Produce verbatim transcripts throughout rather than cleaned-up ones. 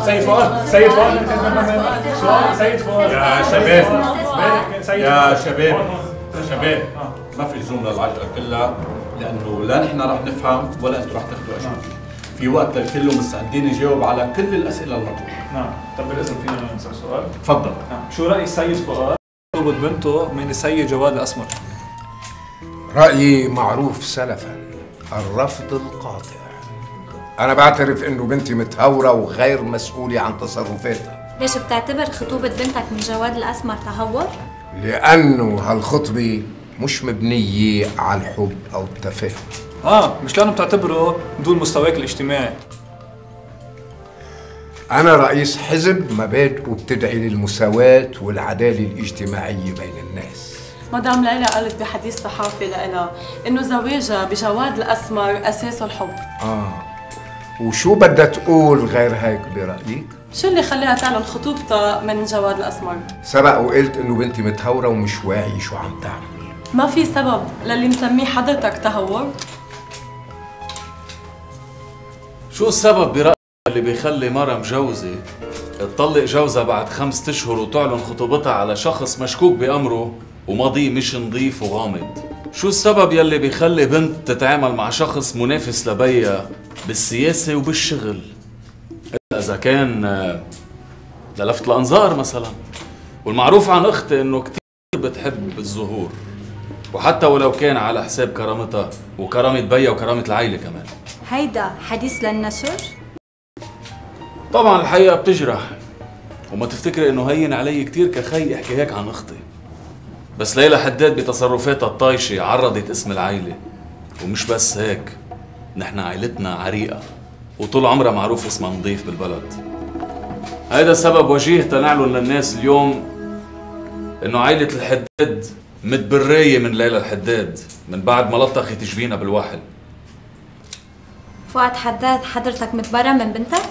سيد فؤاد سيد فؤاد سؤال سيد فؤاد يا شباب يا شباب يا شباب ما في لزوم للعجقه كلها، لانه لا نحن رح نفهم ولا انتم رح تاخذوا اشياء. في وقت للكل ومستعدين نجاوب على كل الاسئله المطروحه. نعم، طب بالاذن فينا نسال سؤال؟ تفضل. نعم، شو راي السيد فؤاد خطوبة بنته من السيد جواد الاسمر؟ رايي معروف سلفا، الرفض القاطع. انا بعترف انه بنتي متهوره وغير مسؤوله عن تصرفاتها. ليش بتعتبر خطوبة بنتك من جواد الاسمر تهور؟ لانه هالخطبه مش مبنيه على الحب او التفاهم. اه، مش لانه بتعتبره دون مستواك الاجتماعي. أنا رئيس حزب مبادئه بتدعي للمساواة والعدالة الاجتماعية بين الناس. مدام ليلى قالت بحديث صحافي لها إنه زواجها بجواد الأسمر أساسه الحب. آه، وشو بدها تقول غير هيك برأيك؟ شو اللي خليها تعلن خطوبتها من جواد الأسمر؟ سبق وقلت إنه بنتي متهورة ومش واعية شو عم تعمل. ما في سبب للي مسميه حضرتك تهور؟ شو السبب برأيك اللي بيخلي مرة مجوزة تطلق جوزها بعد خمسة اشهر وتعلن خطوبتها على شخص مشكوك بأمره وماضيه مش نظيف وغامض؟ شو السبب يلي بيخلي بنت تتعامل مع شخص منافس لبيها بالسياسة وبالشغل؟ إذا كان للفت الأنظار مثلا. والمعروف عن أختي إنه كتير بتحب الظهور، وحتى ولو كان على حساب كرامتها وكرامة بيها وكرامة العائلة كمان. هيدا حديث للنشر؟ طبعا الحقيقة بتجرح، وما تفتكري انه هين علي كتير كخي احكي هيك عن اختي. بس ليلى حداد بتصرفاتها الطايشة عرضت اسم العائلة، ومش بس هيك، نحن عائلتنا عريقة وطول عمرها معروف اسمها نظيف بالبلد. هيدا سبب وجيه تنعلن للناس اليوم انه عائلة الحداد متبرية من ليلى الحداد من بعد ما لطخت جبينها بالوحل. فؤاد حداد حضرتك متبرى من بنتك؟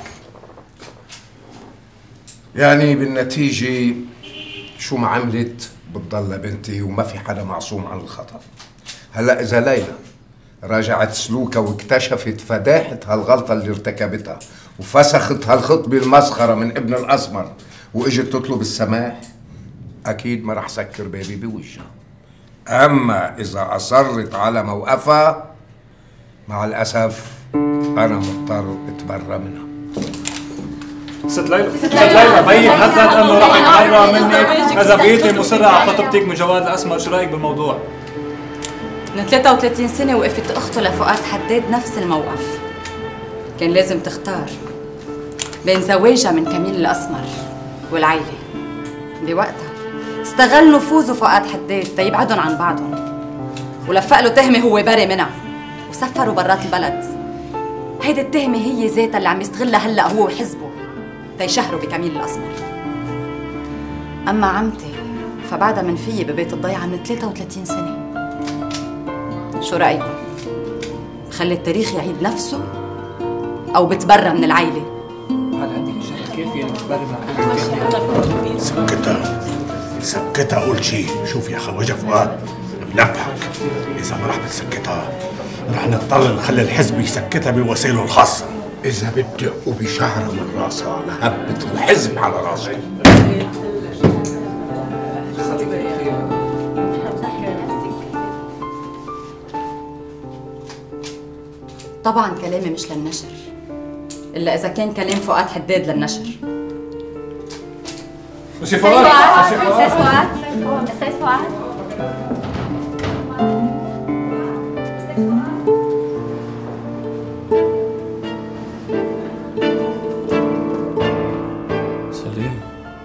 يعني بالنتيجة شو ما عملت بتضل بنتي وما في حدا معصوم عن الخطأ. هلا إذا ليلى راجعت سلوكها واكتشفت فداحة هالغلطة اللي ارتكبتها وفسخت هالخطبة المسخرة من ابن الأسمر وإجت تطلب السماح، أكيد ما رح سكر بابي بوجهها. أما إذا أصرت على موقفها مع الأسف أنا مضطر أتبرى منها. ست ليلى ست ليلى بيك هدد انه رح يتبرى منك اذا بقيتي مصرة على خطبتك من جواد الاسمر، شو رايك بالموضوع؟ من ثلاثة وثلاثين سنة وقفت اخته لفؤاد حداد نفس الموقف. كان لازم تختار بين زواجها من كميل الاسمر والعائلة. بوقتها استغل نفوذه فؤاد حداد تيبعدهم عن بعضهم، ولفق له تهمة هو بري منها وسفروا برات البلد. هيدي التهمة هي ذاتها اللي عم يستغلها هلا هو وحزبه تيشهروا بكميل الأسمر. أما عمتي فبعدها منفية ببيت الضيعة من ثلاثة وثلاثين سنة. شو رأيكم؟ خلي التاريخ يعيد نفسه أو بتبرى من العيلة؟ هل عندك الشهر كافية انك تبرى من سكتها سكتها قول شيء. شوف يا خواجة فؤاد بنبهك، إذا ما رح بتسكتها رح نضطر نخلي الحزب يسكتها بوسائله الخاصة. إذا بتدقوا بشهرة من راسها لهبت الحزب على راسكم. طبعا كلامي مش للنشر، إلا إذا كان كلام فؤاد حداد للنشر. أستاذ فؤاد أستاذ فؤاد أستاذ فؤاد سليم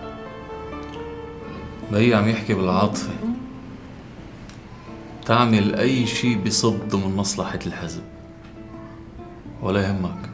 بي عم يحكي بالعاطفة، تعمل أي شيء بصب من مصلحة الحزب ولا يهمك.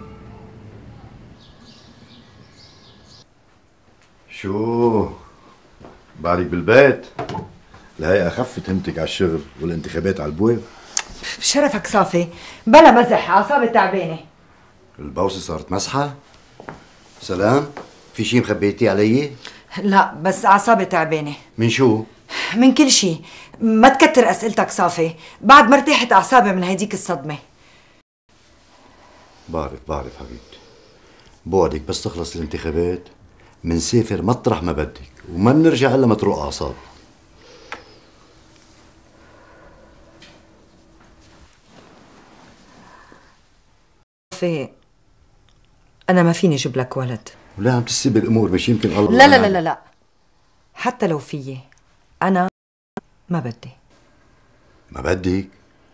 شو بعدك بالبيت؟ الهيئة خفت همتك على الشغل والانتخابات على البواب. بشرفك صافي بلا مزح، اعصابي تعبانه. البوسة صارت مسحة؟ سلام، في شي مخبيتي علي؟ لا بس اعصابي تعبانه. من شو؟ من كل شي. ما تكتر اسئلتك صافي، بعد ما ارتاحت اعصابي من هيديك الصدمه. بعرف بعرف حبيبتي، بوعدك بس تخلص الانتخابات منسافر مطرح ما بدك وما بنرجع الا ما تروق اعصاب. في انا ما فيني اجيب لك ولد. ولا عم تسيب الامور مش يمكن الله. لا لا لا لا لا حتى لو فيي انا ما بدي. ما بدك؟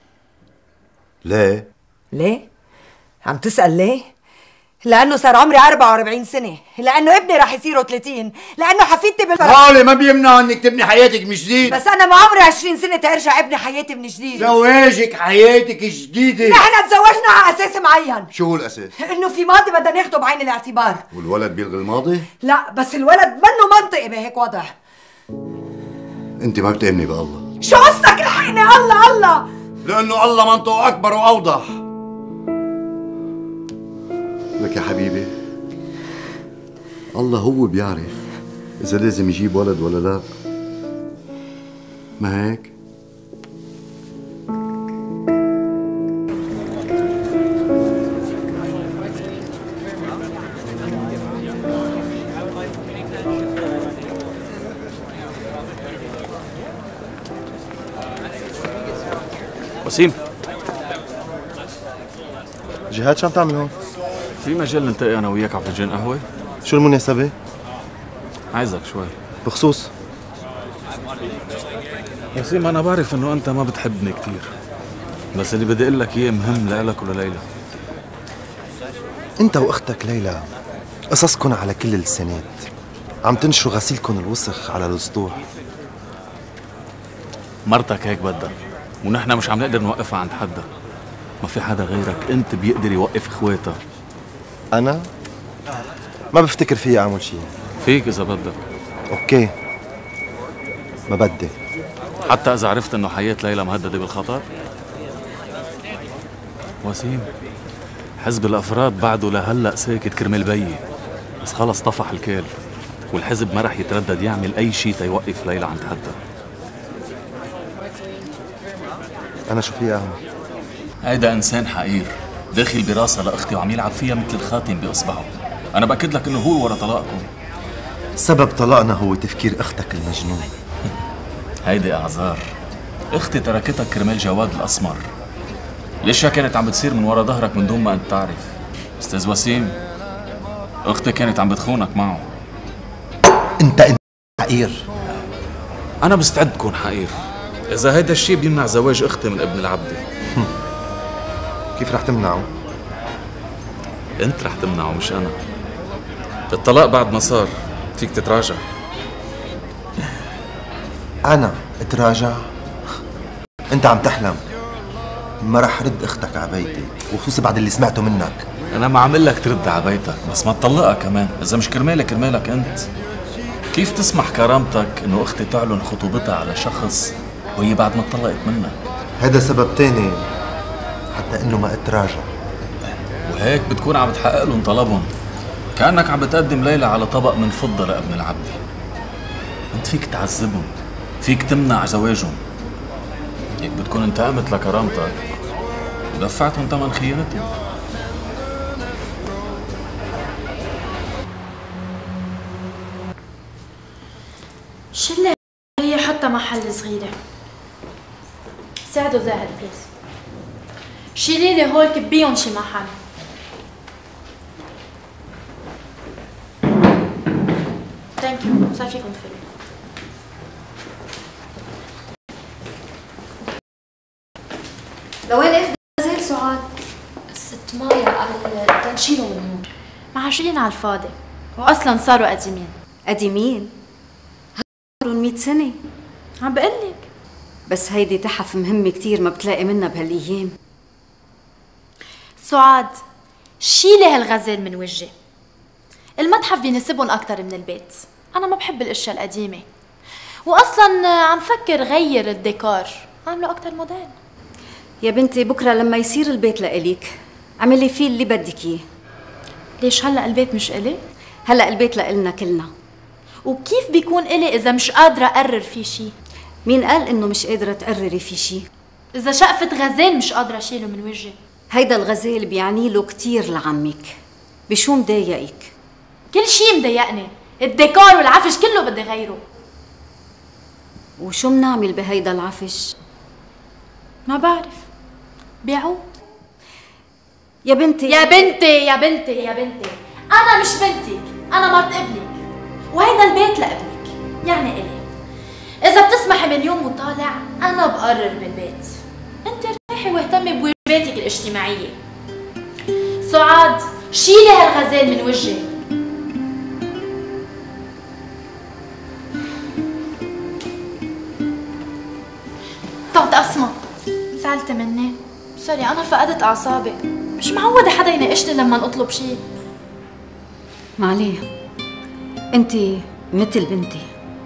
ليه؟ ليه؟ عم تسأل ليه؟ لأنه صار عمري أربعة وأربعين سنة، لأنه ابني رح يصيروا ثلاثين، لأنه حفيدتي بالفرح. هولي ما بيمنع انك تبني حياتك من جديد. بس أنا ما عمري عشرين سنة ترجع ابني حياتي من جديد. زواجك حياتك جديدة. نحن تزوجنا على أساس معين. شو هو الأساس؟ إنه في ماضي بدنا ناخده بعين الاعتبار. والولد بيلغي الماضي؟ لا بس الولد منه منطقي بهيك وضع. أنت ما بتأمني بالله. شو قصدك لحقني الله الله؟ لأنه الله منطقه أكبر وأوضح. لك يا حبيبي الله هو بيعرف إذا لازم يجيب ولد ولا لا. ما هيك؟ وسيم، جهاد شو عم تعمل هون؟ في مجال نلتقي انا وياك على فنجان قهوه؟ شو المناسبة؟ عايزك شوي. بخصوص؟ وسيم انا بعرف انه انت ما بتحبني كثير، بس اللي بدي اقول لك اياه مهم لإلك ولليلى. انت واختك ليلى قصصكن على كل اللسانات، عم تنشروا غسيلكن الوسخ على السطوح. مرتك هيك بدها، ونحن مش عم نقدر نوقفها عند حدا. ما في حدا غيرك انت بيقدر يوقف اخواتها. انا ما بفتكر فيي اعمل شيء. فيك اذا بدك. اوكي ما بدي. حتى اذا عرفت انه حياة ليلى مهددة بالخطر؟ وسيم، حزب الافراد بعده لهلا ساكت كرمال بيي، بس خلص طفح الكيل، والحزب ما رح يتردد يعمل اي شيء تيوقف ليلى عند حدا. انا شو في اعمل؟ هيدا انسان حقير داخل براسها لاختي وعم يلعب فيها مثل الخاتم باصبعه. انا باكد لك انه هو ورا طلاقكم. سبب طلاقنا هو تفكير اختك المجنون. هيدي اعذار. اختي تركتك كرمال جواد الاسمر. ليش كانت عم بتصير من ورا ظهرك من دون ما انت تعرف؟ استاذ وسيم، اختي كانت عم بتخونك معه. انت انت حقير. انا مستعد كون حقير اذا هيدا الشيء بيمنع زواج اختي من ابن العبدي. كيف رح تمنعه؟ انت رح تمنعه مش انا. الطلاق بعد ما صار فيك تتراجع. انا اتراجع؟ انت عم تحلم. ما رح رد اختك على بيتي، وخصوصي بعد اللي سمعته منك. انا ما عم لك ترد على بيتك، بس ما تطلقها كمان اذا مش كرمالك كرمالك انت. كيف تسمح كرامتك انه اختي تعلن خطوبتها على شخص وهي بعد ما اتطلقت منك؟ هذا سبب تاني حتى انه ما اتراجع. وهيك بتكون عم تحقق لهم طلبهم، كأنك عم بتقدم ليلى على طبق من فضة لابن العبدي. انت فيك تعذبهم، فيك تمنع زواجهم. هيك بتكون انتقمت لكرامتك ودفعتهم ثمن خيانتهم. شلة هي حتى محل صغيرة. ساعدوا زاهد بليز. شيلي لي هول كبيهم شي محل. ثانك يو، صار فيكم تفلوا. لوين اخذ غزال سعاد؟ ست مايا قال تنشيله من هون. معاشرين على الفاضي، واصلا صاروا قديمين. قديمين؟ صاروا مية سنة. عم بقلك. بس هيدي تحف مهمة كتير ما بتلاقي منها بهالأيام. سعاد، شيلي هالغزال من وجهي. المتحف بيناسبهم أكتر من البيت. أنا ما بحب الأشياء القديمة، وأصلا عم فكر غير الديكور، عامله أكتر موديل. يا بنتي بكرة لما يصير البيت لإلك اعملي فيه اللي بدك إياه. ليش هلأ البيت مش إلي؟ هلأ البيت لإلنا كلنا. وكيف بيكون إلي إذا مش قادرة أقرر فيه شي؟ مين قال إنه مش قادرة تقرري فيه شي؟ إذا شقفة غزال مش قادرة أشيله من وجهي. هيدا الغزال بيعني له كتير لعمك. بشو مضايقك؟ كل شيء مضايقني، الديكور والعفش كله بدي غيره. وشو منعمل بهيدا العفش؟ ما بعرف، بيعود. يا بنتي يا بنتي يا بنتي يا بنتي، أنا مش بنتك، أنا مرت ابنك، وهيدا البيت لابنك، يعني إلي. إذا بتسمحي من اليوم وطالع أنا بقرر بالبيت. أنت ارتاحي واهتمي بواجباتك الاجتماعية. سعاد، شيلي هالغزال من وجهي. طب أسمع، زعلت مني؟ سوري، أنا فقدت أعصابي، مش معودة حدا يناقشني لما أطلب شيء. معليه، انت مثل بنتي.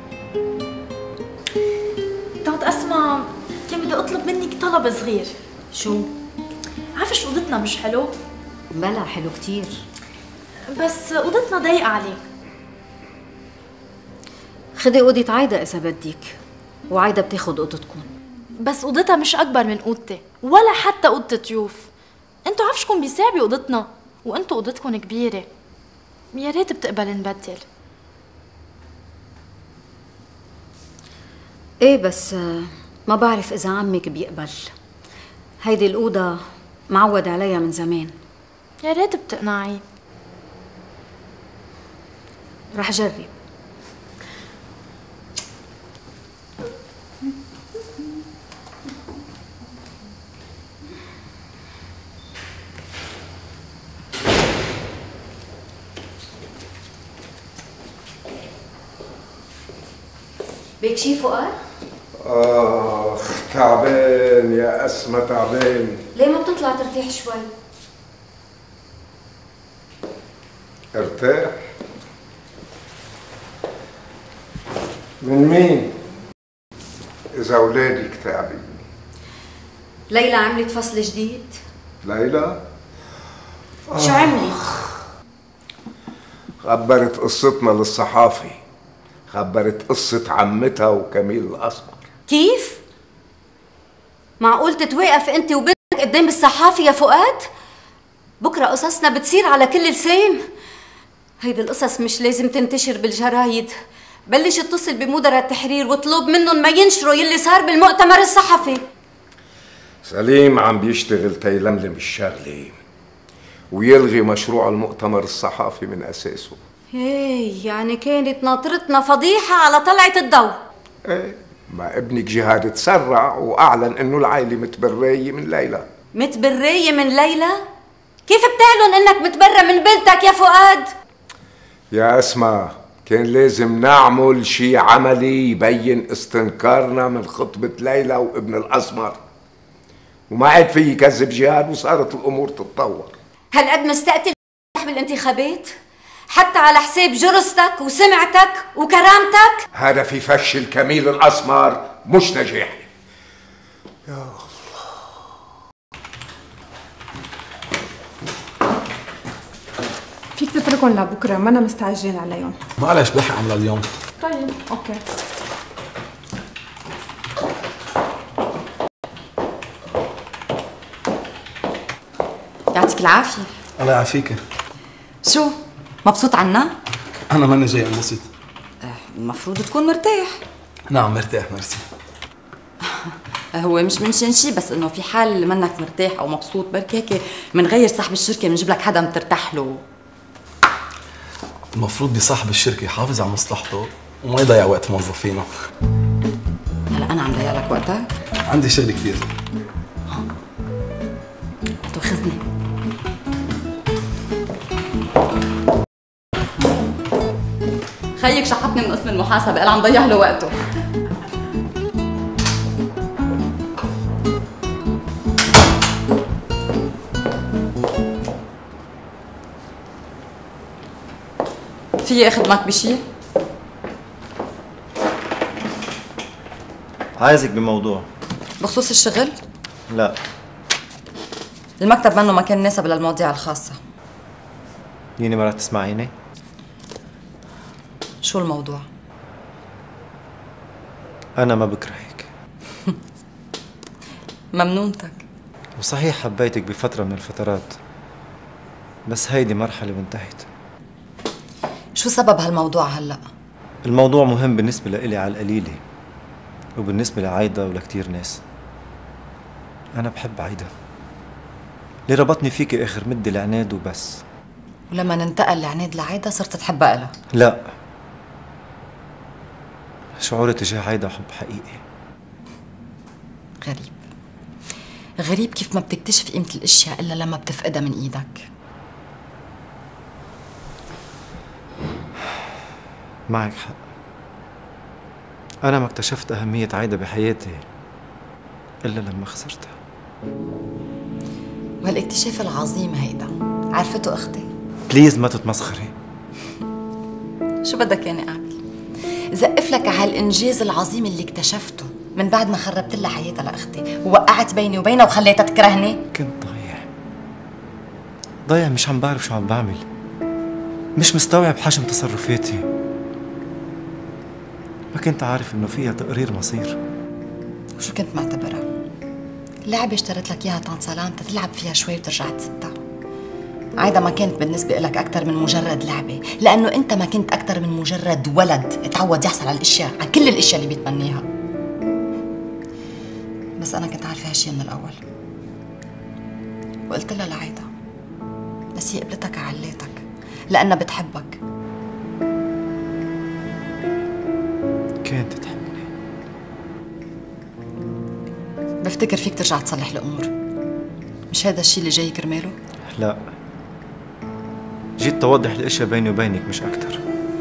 طب أسمع، كان بدي أطلب منك طلب صغير. شو؟ عارفة شو أوضتنا مش حلو؟ بلا حلو كتير، بس أوضتنا ضيقة عليه. خدي أوضة عايدة إذا بدك، وعايدة بتاخد أوضتكم. بس أوضتها مش أكبر من أوضتي، ولا حتى أوضة ضيوف. انتوا عفشكم بيساع بأوضتنا، وانتوا أوضتكم كبيرة. يا ريت بتقبل نبدل. ايه بس ما بعرف إذا عمك بيقبل. هيدي الأوضة معود عليها من زمان. يا ريت بتقنعي. رح جرب. بيك شي فؤاد؟ آخ تعبان يا أسمى تعبان. ليه ما بتطلع ترتاح شوي؟ ارتاح؟ من مين؟ إذا أولادك تعبين. ليلى عملت فصل جديد؟ ليلى؟ شو عملت؟ خبرت قصتنا للصحافي، خبرت قصة عمتها وكميل الأسمر. كيف؟ معقول تتوقف انت وبنتك قدام الصحافي يا فؤاد؟ بكره قصصنا بتصير على كل لسان. هيدي القصص مش لازم تنتشر بالجرايد. بلش اتصل بمدراء التحرير واطلب منهم ما ينشروا يلي صار بالمؤتمر الصحفي. سليم عم بيشتغل تيلملم الشغلة ويلغي مشروع المؤتمر الصحفي من أساسه. ايه يعني كانت ناطرتنا فضيحة على طلعة الضوء. ايه ما ابنك جهاد تسرع واعلن انه العائلة متبرية من ليلى. متبرية من ليلى؟ كيف بتعلن انك متبرى من بنتك يا فؤاد؟ يا اسماء كان لازم نعمل شي عملي يبين استنكارنا من خطبة ليلى وابن الأسمر، وما عاد في يكذب جهاد وصارت الأمور تتطور. هالقد مستقتل بالانتخابات؟ حتى على حساب جرستك وسمعتك وكرامتك؟ هذا في فش الكميل الأسمر مش نجاحي. يا الله. فيك تتركهم لبكره، ما انا مستعجلين عليهم. معلش بلحق عملها اليوم. طيب اوكي. يعطيك العافية. الله يعافيك. شو؟ مبسوط عنا؟ أنا ماني جاي انبسط. المفروض تكون مرتاح. نعم مرتاح ميرسي. هو مش منشان شي، بس انه في حال منك مرتاح او مبسوط بركي هيك منغير صاحب الشركة، بنجيب لك حدا مترتاح له. المفروض بصاحب الشركة يحافظ على مصلحته وما يضيع وقت موظفينه. هلا أنا عم ضيع لك وقتك؟ عندي شغل كثير. تاخذني. خيك شحطني من قسم المحاسبة، قال عم ضيع له وقته. فيي اخدمك بشي؟ عايزك بموضوع. بخصوص الشغل؟ لا. المكتب منه مكان مناسب للمواضيع الخاصة. يني ما رح تسمعيني؟ شو الموضوع؟ أنا ما بكرهك. ممنونتك. وصحيح حبيتك بفترة من الفترات، بس هيدي مرحلة وانتهت. شو سبب هالموضوع هلأ؟ الموضوع مهم بالنسبة لإلي على القليلة، وبالنسبة لعايدة ولكتير ناس. أنا بحب عايدة، اللي ربطني فيكي آخر مدة العناد وبس. ولما ننتقل العناد لعايدة صرت تحبها إلها؟ لا، شعوري تجاه عايدة حب حقيقي. غريب غريب كيف ما بتكتشف قيمة الأشياء إلا لما بتفقدها من إيدك. معك حق، أنا ما اكتشفت أهمية عايدة بحياتي إلا لما خسرتها. وهالاكتشاف العظيم هيدا عرفته أختي؟ بليز ما تتمسخري. شو بدك يعني أعمل؟ زقف لك على هالإنجاز العظيم اللي اكتشفته من بعد ما خربت لها حياتها لأختي ووقعت بيني وبينها وخليتها تكرهني؟ كنت ضايع ضايع مش عم بعرف شو عم بعمل، مش مستوعب حجم تصرفاتي. ما كنت عارف إنه فيها تقرير مصير. وشو كنت معتبرها؟ لعبة اشتريت لك إياها طنط سلام تلعب فيها شوي وترجع تستها. عايدة ما كانت بالنسبة لك أكتر من مجرد لعبة، لأنه أنت ما كنت أكتر من مجرد ولد تعود يحصل على الأشياء، على كل الأشياء اللي بيتمنيها. بس أنا كنت عارفة هالشي من الأول، وقلت لها لعايدة، بس هي قبلتك عليتك لأنها بتحبك. كانت تحبني. بفتكر فيك ترجع تصلح الأمور، مش هذا الشي اللي جاي كرماله؟ لا، جيت توضح الاشياء بيني وبينك مش اكتر.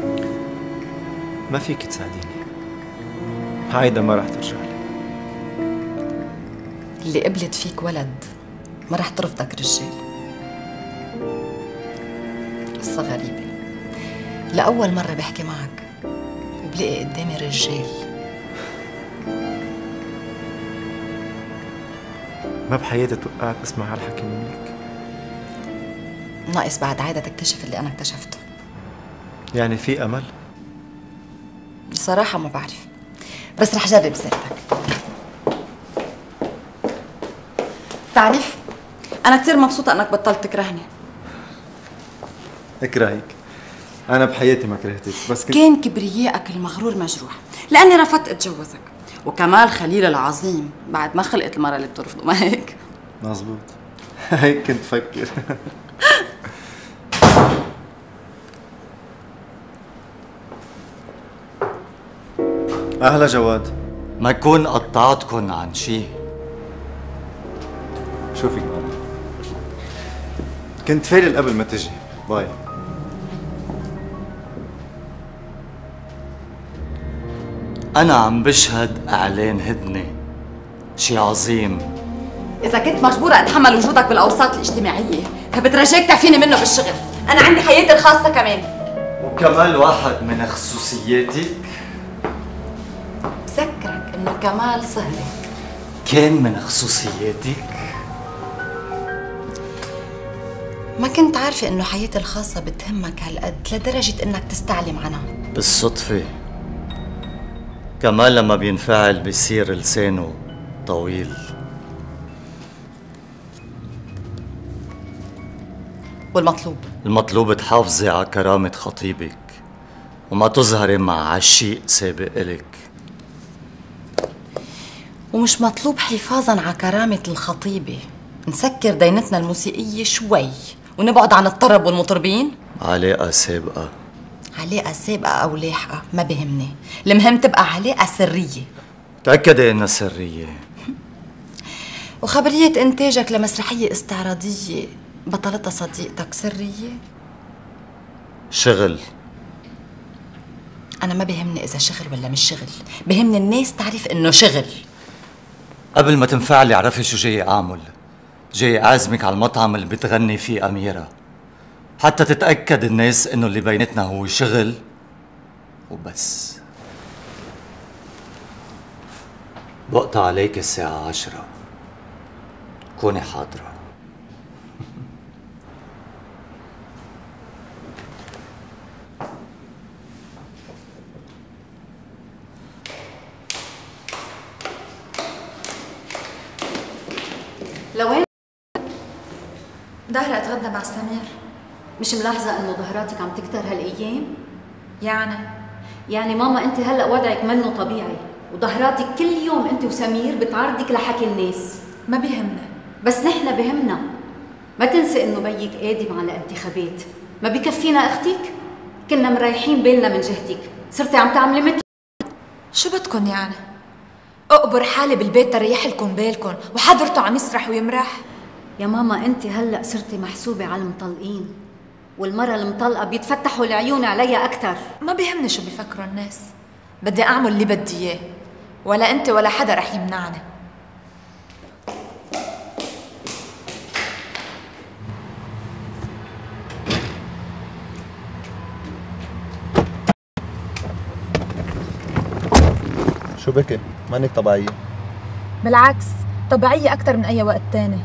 ما فيك تساعديني، عايدة ما راح ترجع لي. اللي قبلت فيك ولد ما راح ترفضك رجال. قصة غريبة، لأول مرة بحكي معك وبلاقي قدامي رجال. ما بحياتي توقعت اسمع هالحكي منك. ناقص بعد عايدة تكتشف اللي أنا اكتشفته. يعني في أمل؟ بصراحة ما بعرف، بس رح جرب سيرتك. تعرف أنا كتير مبسوطة إنك بطلت تكرهني. اكرهك؟ أنا بحياتي ما كرهتك، بس كنت كان كبريائك المغرور مجروح لأني رفضت أتجوزك، وكمال خليل العظيم بعد ما خلقت المرة اللي بترفضه، ما هيك؟ مظبوط. هيك كنت فكر. أهلا جواد. ما كون قطعتكن عن شي. شوفي ماما، كنت فايل قبل ما تجي. باي. أنا عم بشهد إعلان هدنة، شي عظيم. إذا كنت مجبورة أتحمل وجودك بالأوساط الاجتماعية فبترجاك تعفيني منه بالشغل. أنا عندي حياتي الخاصة كمان. وكمال واحد من خصوصياتك؟ بذكرك إنه كمال صهري كان من خصوصياتك؟ ما كنت عارفة إنه حياتي الخاصة بتهمك هالقد لدرجة إنك تستعلم عنها. بالصدفة. كمال لما بينفعل بيصير لسانه طويل. والمطلوب؟ المطلوب تحافظي على كرامة خطيبك وما تظهري مع عشيق سابق إلك. ومش مطلوب حفاظا على كرامة الخطيبة نسكر دينتنا الموسيقية شوي ونبعد عن الطرب والمطربين؟ علاقة سابقة. علاقة سابقة أو لاحقة ما بهمني، المهم تبقى علاقة سرية. تأكدي إنها سرية. وخبرية إنتاجك لمسرحية استعراضية بطلتها صديقتك سرية؟ شغل. أنا ما بهمني إذا شغل ولا مش شغل، بهمني الناس تعرف إنه شغل. قبل ما تنفعلي اعرفي شو جاي أعمل. جاي أعزمك على المطعم اللي بتغني فيه أميرة، حتى تتأكد الناس إنه اللي بيناتنا هو شغل وبس. بقطع عليك الساعة عشرة، كوني حاضرة. لوين؟ ظاهرة أتغدى مع سمير. مش ملاحظة انه ظهراتك عم تكتر هالايام؟ يعني يعني ماما انت هلا وضعك منه طبيعي، وظهراتك كل يوم انت وسمير بتعرضك لحكي الناس. ما بيهمنا. بس نحن بهمنا. ما تنسي انه بيك قادم على انتخابات. ما بكفينا اختك؟ كنا مريحين بالنا من جهتك، صرتي عم تعملي مثل. شو بدكن يعني؟ اقبر حالي بالبيت تريح لكم بالكم، وحضرته عم يسرح ويمرح. يا ماما انت هلا صرتي محسوبة على المطلقين، والمرة المطلقة بيتفتحوا العيون عليها أكثر. ما بيهمني شو بيفكروا الناس، بدي أعمل اللي بدي إياه، ولا أنت ولا حدا رح يمنعني. شو بكي؟ مانك طبيعية. بالعكس طبيعية أكتر من أي وقت تاني.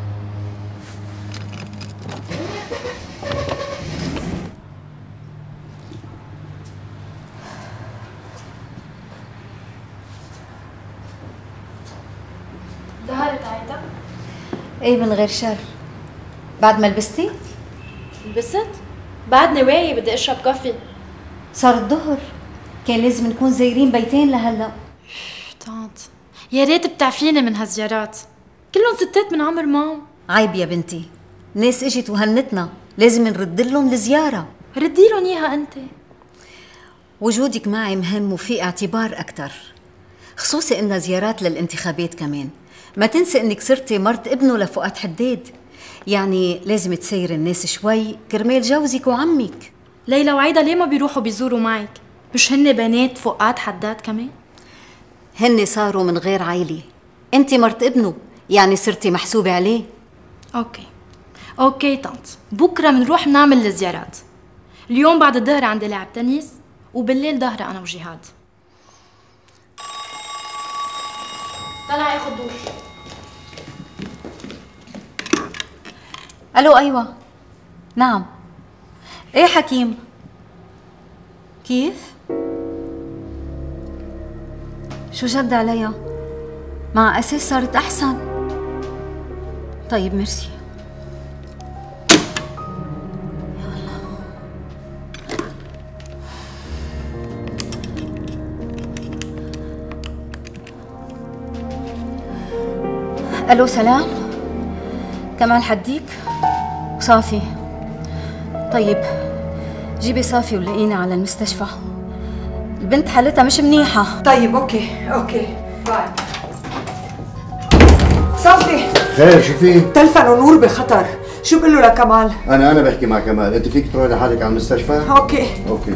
ظهرت عايدة؟ ايه من غير شر. بعد ما لبستي؟ لبست؟ بعدني واعية بدي اشرب كافي. صار الظهر، كان لازم نكون زايرين بيتين لهلا. طنط يا ريت بتعفيني من هالزيارات، كلهم ستات من عمر مام. عيب يا بنتي، ناس اجت وهنتنا، لازم نرد لهم الزيارة. ردي لهم اياها انت. وجودك معي مهم وفي اعتبار أكثر، خصوصي انها زيارات للانتخابات كمان. ما تنسي انك صرتي مرت ابنه لفؤاد حداد، يعني لازم تسير الناس شوي كرمال جوزك وعمك. ليلى وعيدة ليه ما بيروحوا بيزوروا معك؟ مش هن بنات فؤاد حداد كمان؟ هن صاروا من غير عيلة، انت مرت ابنه، يعني صرتي محسوبة عليه. اوكي اوكي طنط، بكره بنروح بنعمل الزيارات. اليوم بعد الظهر عندي لعب تنس، وبالليل ظهري انا وجهاد. طلع ياخد دوش. الو ايوه نعم. ايه حكيم؟ كيف؟ شو جد عليها؟ مع اساس صارت احسن. طيب ميرسي. الو سلام، كمال حديك؟ صافي. طيب جيبي صافي ولاقيني على المستشفى، البنت حالتها مش منيحة. طيب اوكي اوكي باي. صافي خير شو في؟ تلفن ونور بخطر، شو بقول له لكمال؟ انا انا بحكي مع كمال، انت فيك تروحي لحالك على المستشفى؟ اوكي اوكي.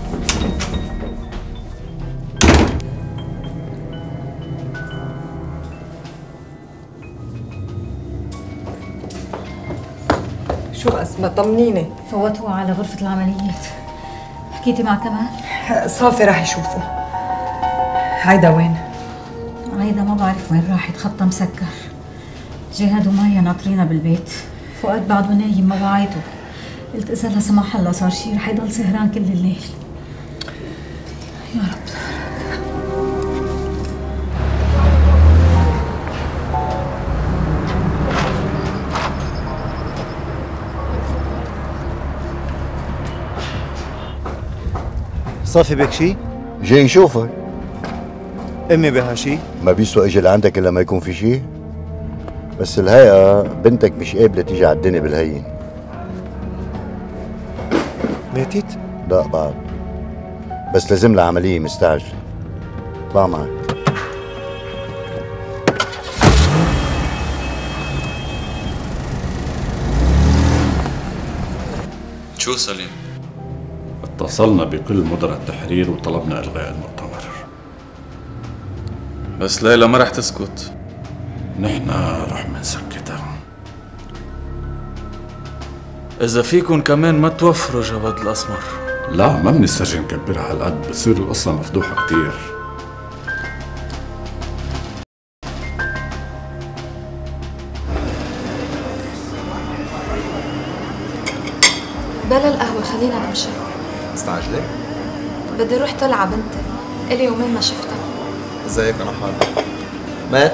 شو اسمه؟ طمنيني. فوتوه على غرفة العمليات. حكيتي مع كمال؟ صافي راح يشوفه. هيدا وين؟ عايدة ما بعرف وين راحت، خطها مسكر. جهاد ومايا ناطرينا بالبيت، فؤاد بعده نايم ما بعيطه. قلت إذا لا سمح الله صار شي رح يضل سهران كل الليل. يا رب. صافي بك شي؟ جاي شوفك. امي بها شي؟ ما بيسوى اجي لعندك الا ما يكون في شي. بس الهيئة بنتك مش قابلة تيجي على الدنيا بالهين. ماتت؟ لا بعد، بس لازم لها عملية مستعجلة. بقى معك. شو سليم؟ اتصلنا بكل مدراء التحرير وطلبنا إلغاء المؤتمر. بس ليلى ما رح تسكت. نحن رح منسكتها. إذا فيكن كمان ما توفروا جواد الأسمر. لا ما بنسترجي نكبرها هالقد، بتصير القصة مفضوحة كتير. بلا القهوة خلينا نمشي. مستعجلة؟ بدي اروح طلعة بنتي، الي يومين ما شفتها. ازيك انا حاضر. مات؟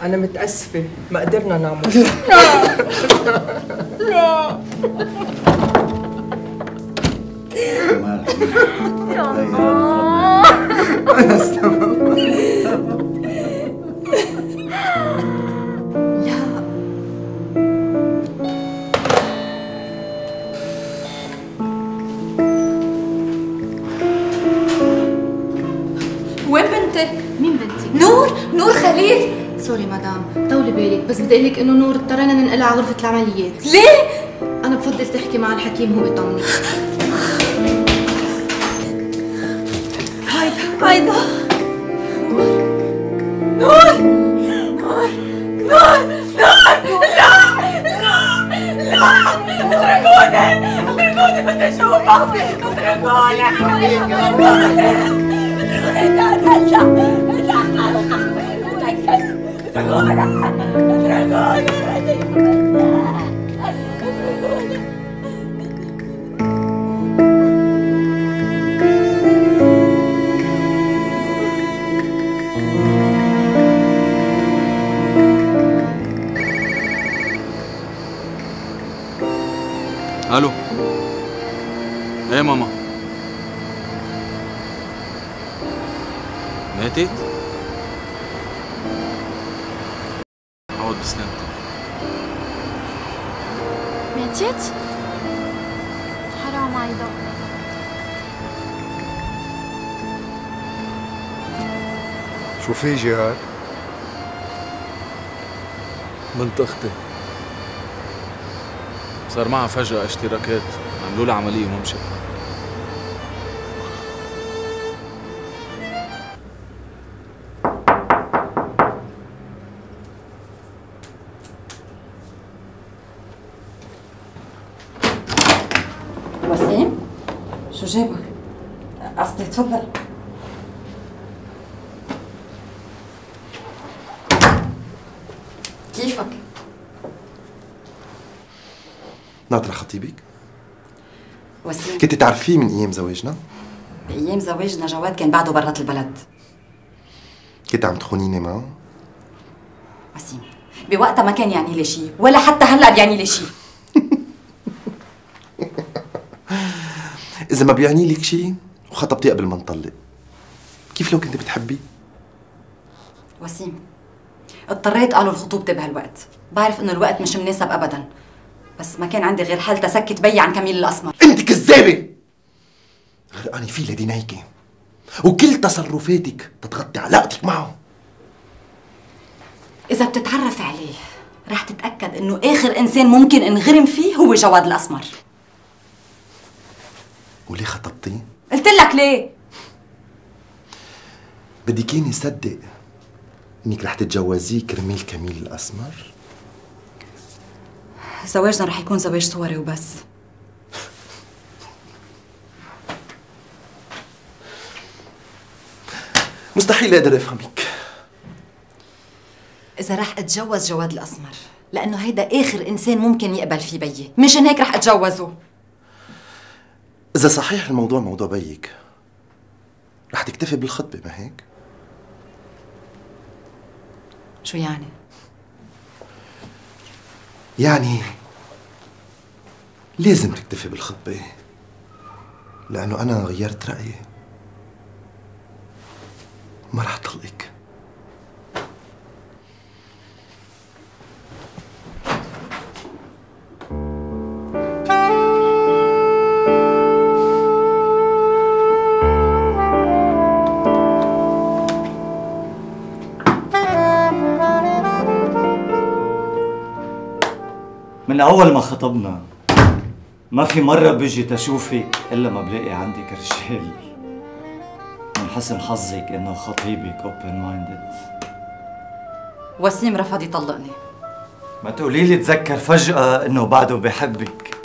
أنا متأسفة ما قدرنا نعمل. لا يا الله أنا السبب. وين بنتك؟ مين بنتي؟ نور نور خليل. سوري مدام، طولي بالك، بس بدي اقول لك انه نور اضطرينا ننقلها على غرفة العمليات. ليه؟ أنا بفضل تحكي مع الحكيم، هو بيطمنك. هايدا هايدا نور نور نور نور لا لا لا اتركوني اتركوني بدي اشوفه اتركوني اتركوني الو. ايه ماما؟ ماتت؟ عوض بسلامتك. ماتت؟ حرام عايدة. شو في جهاد؟ بنت اختي صار معها فجأة اشتراكات، عملوا لها عملية وما مشت. وسيم؟ شو جابك؟ قصدي تفضل. كيفك؟ ناطرة خطيبك؟ وسيم، كنت تعرفيه من ايام زواجنا؟ بأيام زواجنا جواد كان بعده برات البلد. كنت عم تخونيني معه؟ وسيم، بوقتها ما كان يعني لي شيء، ولا حتى هلا بيعني لي شيء. إذا ما بيعني لك شيء وخطبتيه قبل ما نطلق، كيف لو كنت بتحبيه؟ وسيم، اضطريت قالوا لخطوبتي بهالوقت، بعرف انه الوقت مش مناسب ابدا، بس ما كان عندي غير حل تسكت بي عن كميل الاسمر. انت كذابة! غرقانة فيه لدينيكي، وكل تصرفاتك تتغطي علاقتك معه. إذا بتتعرف عليه رح تتأكد إنه آخر إنسان ممكن انغرم فيه هو جواد الأسمر. وليه خطبتيه؟ قلت لك ليه؟ بدك اياني صدق انك رح تتجوزيه كرمال كميل الأسمر؟ زواجنا رح يكون زواج صوري وبس. مستحيل اقدر افهمك. إذا رح أتجوز جواد الأسمر لأنه هيدا آخر إنسان ممكن يقبل فيه بيي، مشان هيك رح أتجوزه. إذا صحيح الموضوع موضوع بيك، رح تكتفي بالخطبة ما هيك؟ شو يعني؟ يعني لازم تكتفي بالخطبة، لأنه أنا غيرت رأيي، ما رح طلقك. من أول ما خطبنا ما في مرة بيجي تشوفك إلا ما بلاقي عندك رجال. من حسن حظك إنه خطيبك open minded. وسيم رفض يطلقني. ما تقولي لي تذكر فجأة إنه بعده بحبك.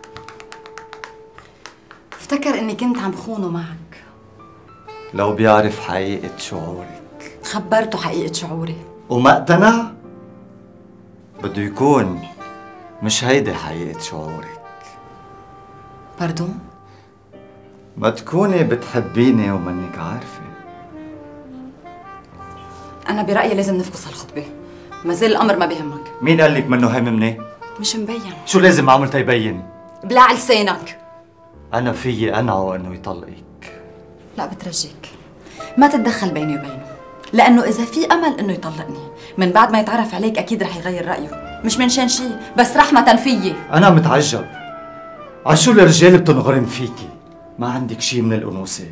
افتكر إني كنت عم بخونه معك. لو بيعرف حقيقة شعورك. خبرته حقيقة شعوري وما اقتنع؟ بده يكون مش هيدي حقيقة شعورك. باردون؟ ما تكوني بتحبيني ومنك عارفة. أنا برأيي لازم نفقس هالخطبة، ما زال الأمر ما بيهمك. مين قال لك منه هاممني؟ مش مبين. شو لازم أعمل تيبين؟ بلع لسانك. أنا فيي أنعه إنه يطلقك. لا بترجيك ما تتدخل بيني وبينه، لأنه إذا في أمل إنه يطلقني من بعد ما يتعرف عليك أكيد رح يغير رأيه، مش من شان شي بس رحمة فيي. أنا متعجب عشو الرجال بتنغرم فيكي؟ ما عندك شي من الأنوثة.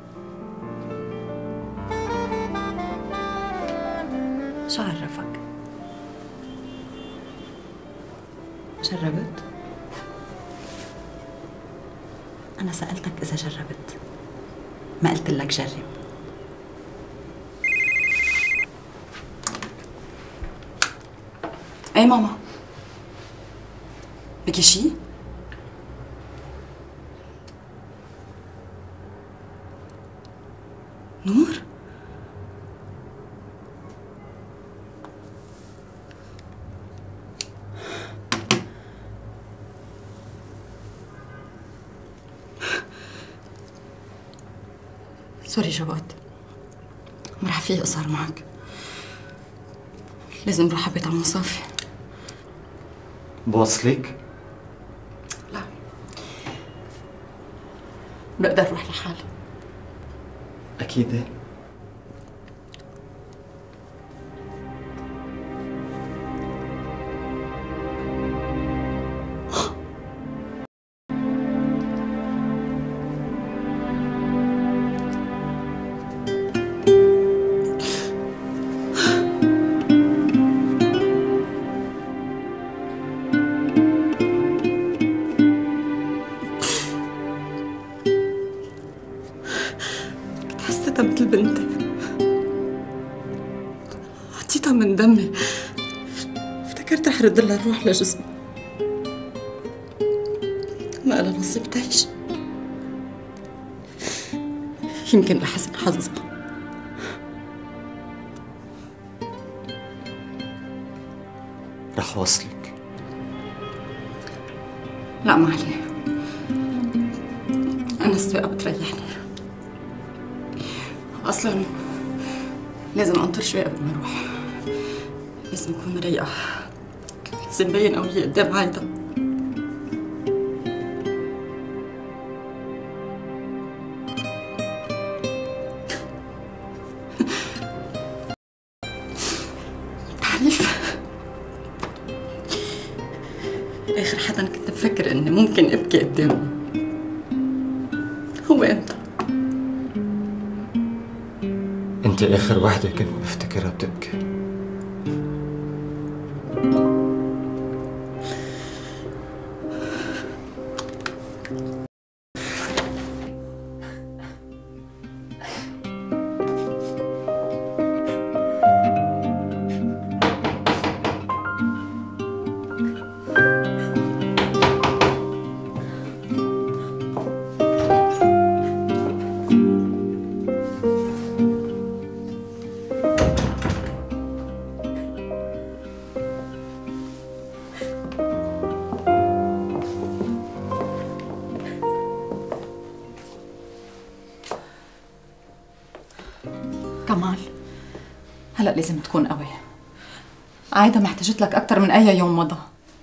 شو عرفك؟ جربت؟ أنا سألتك إذا جربت، ما قلت لك جرب. أي ماما؟ بكي شي؟ نور؟ سوري جواد، ما رح في قصر معك، لازم نروح بيت عم صافي. بوصلك؟ لا بقدر اروح لحالي. أكيد. حسيتها مثل بنتي، عطيتها من دمي، افتكرت رح رد لها الروح لجسمي، ما لها نصيب تعيش. يمكن لحسن حظها. رح وصلك. لا ما عليه، أنا السواقة بتريحني، أصلاً لازم أنطر شوي قبل ما أروح، لازم أكون مريقة، لازم بين قوية قدام عايدة. تعرف آخر حدا كنت بفكر إني ممكن أبكي قدامه هو أنت. انت اخر وحدة كنت بفتكرها بتبكي. كمال هلأ لازم تكون قوي، عايدة محتاجت لك أكتر من أي يوم مضى.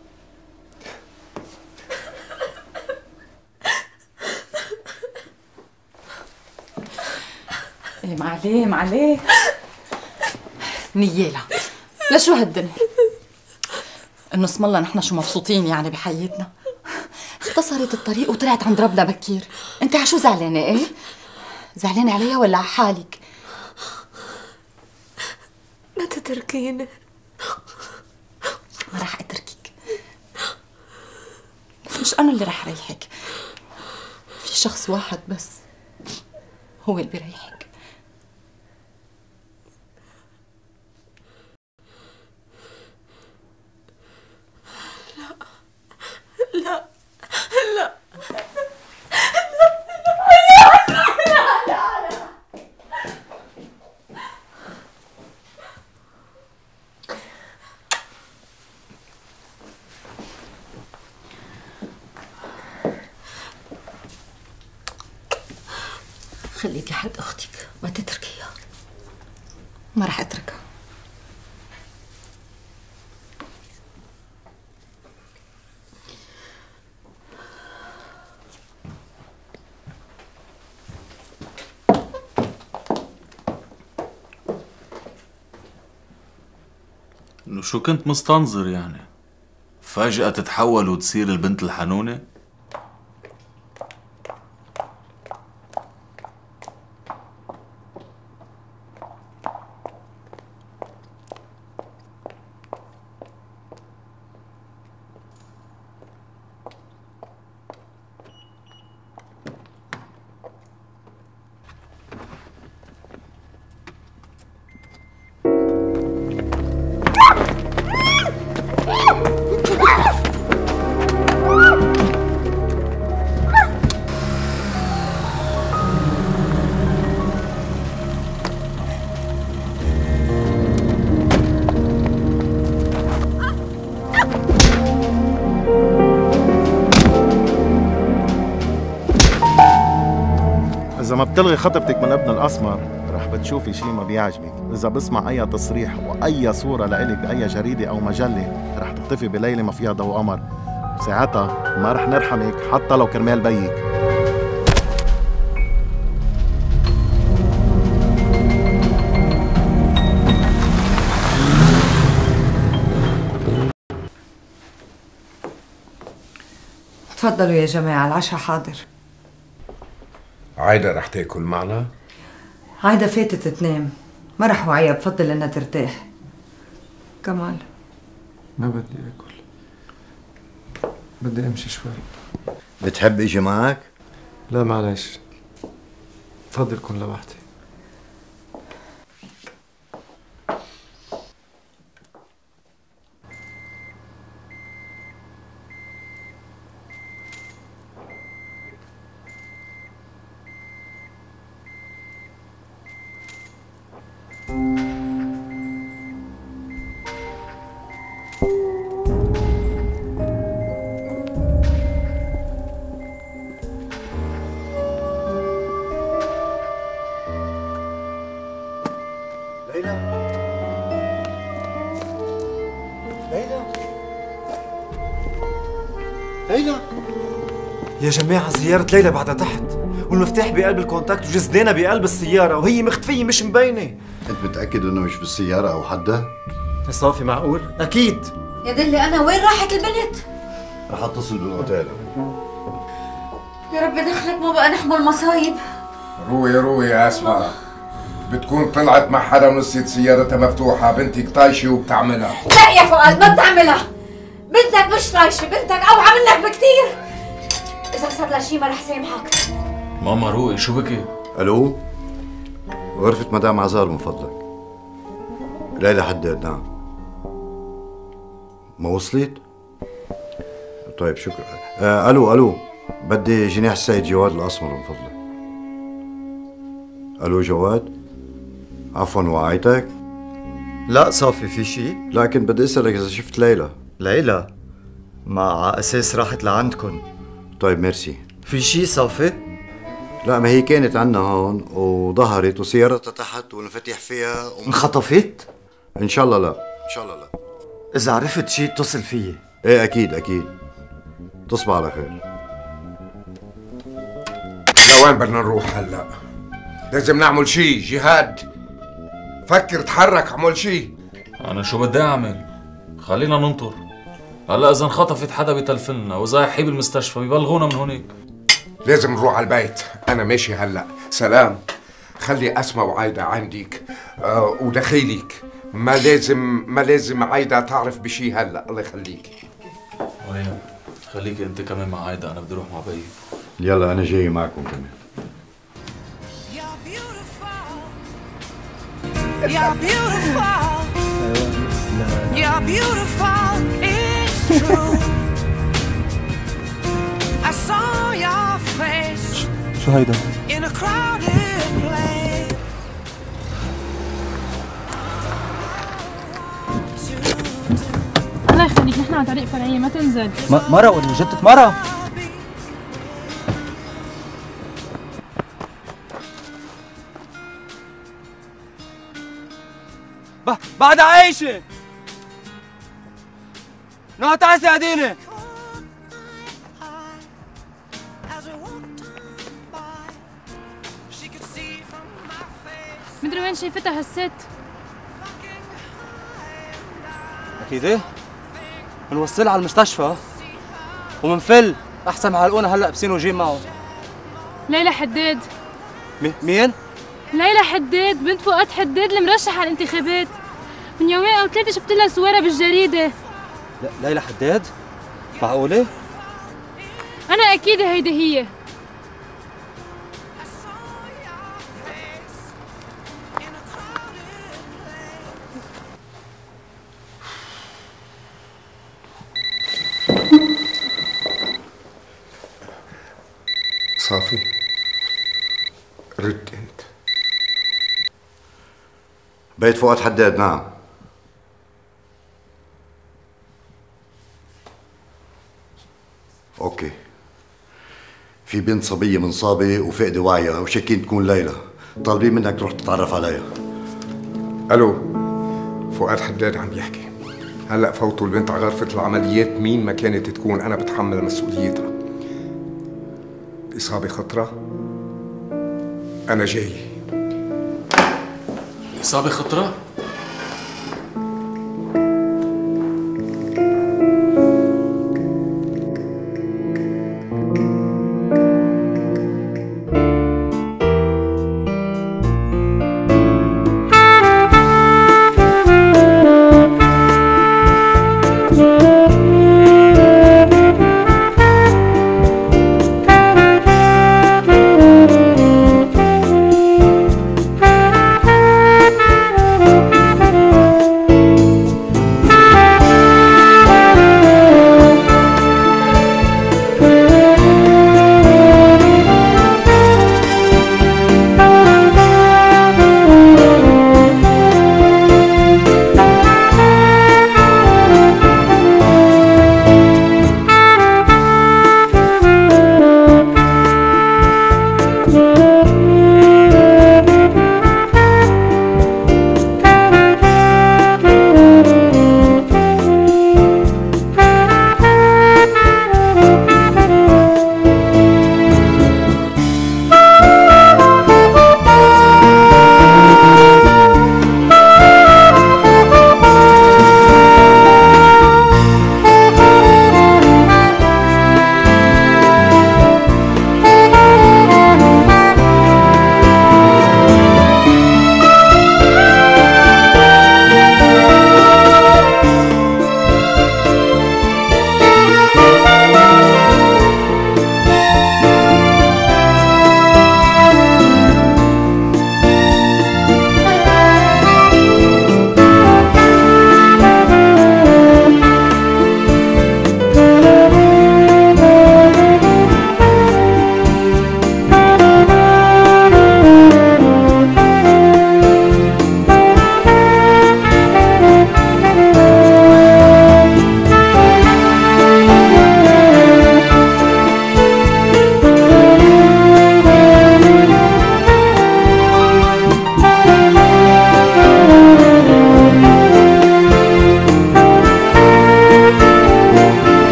ايه معليه معليه نيالة، لشو هالدنيا؟ انه اسم الله نحن شو مبسوطين يعني بحياتنا، اختصرت الطريق وطلعت عند ربنا بكير. انت عشو زعلانة؟ ايه زعلانة عليها ولا على حالك؟ ما تتركيني. ما راح اتركك، بس مش انا اللي راح ريحك، في شخص واحد بس هو اللي بيريحك. لا لا لا خليكي حد اختك ما تتركيها. ما راح اتركها. شو كنت مستنظر يعني؟ فجأة تتحول وتصير البنت الحنونة؟ إذا ما بتلغي خطبتك من ابن الأسمر رح بتشوفي شي ما بيعجبك، إذا بسمع أي تصريح وأي صورة لإلك بأي جريدة أو مجلة رح تختفي بليلة ما فيها ضوء قمر، وساعتها ما رح نرحمك حتى لو كرمال بيك. تفضلوا يا جماعة، العشاء حاضر. عايدة رح تاكل معنا؟ عايدة فاتت تنام، ما رح وعيها، بفضل انها ترتاح. كمال ما بدي اكل، بدي امشي شوي. بتحب اجي معك؟ لا معلش، بفضل كون لوحدي. ليلى يا جماعة، سيارة ليلى بعدها تحت، والمفتاح بقلب الكونتاكت وجزدانها بقلب السيارة، وهي مختفية مش مبينة. انت متأكد انه مش بالسيارة او حدا؟ صافي معقول؟ أكيد. يا دلي أنا وين راحت البنت؟ رح اتصل بالاوتيل. يا رب دخلك ما بقى نحمل مصايب. روي روي يا اسماء، بتكون طلعت مع حدا ونسيت سيارتها مفتوحة، بنتك طايشة وبتعملها. لا يا فؤاد ما بتعملها، بنتك مش طايشة، بنتك أوعى منك بكتير. إذا صار لها شي ما رح سامحك. ماما روقي، شو بكي؟ الو، غرفة مدام عزار من فضلك. ليلى حداد. نعم. ما وصلت؟ طيب شكرا. آه الو الو، بدي جناح السيد جواد الاسمر من فضلك. الو جواد، عفوا وعيتك؟ لا صافي، في شي؟ لكن بدي اسالك اذا شفت ليلى. ليلى؟ ما على اساس راحت لعندكن. طيب ميرسي. في شي صافي؟ لا، ما هي كانت عنا هون وظهرت وسيارتها تحت والمفاتيح فيها و... انخطفت؟ ان شاء الله لا، ان شاء الله لا. اذا عرفت شي اتصل فيي. ايه اكيد اكيد. تصبح على خير. لوين بدنا نروح هلا؟ لازم نعمل شي. جهاد فكر، تحرك، اعمل شي. انا شو بدي اعمل؟ خلينا ننطر. هلا اذا انخطفت حدا بيتلفلنا، واذا يحيب المستشفى بيبلغونا من هونيك. لازم نروح على البيت، انا ماشي هلا. سلام. خلي اسماء وعايدة عندك آه ودخيلك. ما لازم ما لازم عايدة تعرف بشي هلا. الله يخليك. وين؟ خليكي انت كمان مع عايدة، انا بدي اروح مع بيي. يلا انا جاي معكم كمان. You're beautiful. You're beautiful. It's true. I saw your face. شو هيدا؟ In a crowded place. الله يخليك، نحن على طريق فرعية، ما تنزل. مرة وين وجدتك مرة؟ بعد عايشة. نوع تعال ساعديني. مدري وين شايفتها هالست. اكيد ايه بنوصلها على المستشفى ومنفل احسن ما علقونا هلا بسين وجيم معه. ليلى حداد. مي مين؟ ليلى حداد بنت فؤاد حداد المرشحة على الانتخابات. من يومين او ثلاثة شفت لها صورها بالجريدة. ليلى حداد؟ معقولة؟ أنا أكيد هيدي هي. صافي رد انت. بيت فؤاد حداد. نعم. اوكي. في بنت صبية منصابة وفقد وعيها وشاكين تكون ليلى، طالبين منك تروح تتعرف عليها. الو، فؤاد حداد عم يحكي. هلا فوتوا البنت على غرفة العمليات، مين ما كانت تكون انا بتحمل مسؤوليتها. الإصابة خطرة، أنا جاي. الإصابة خطرة؟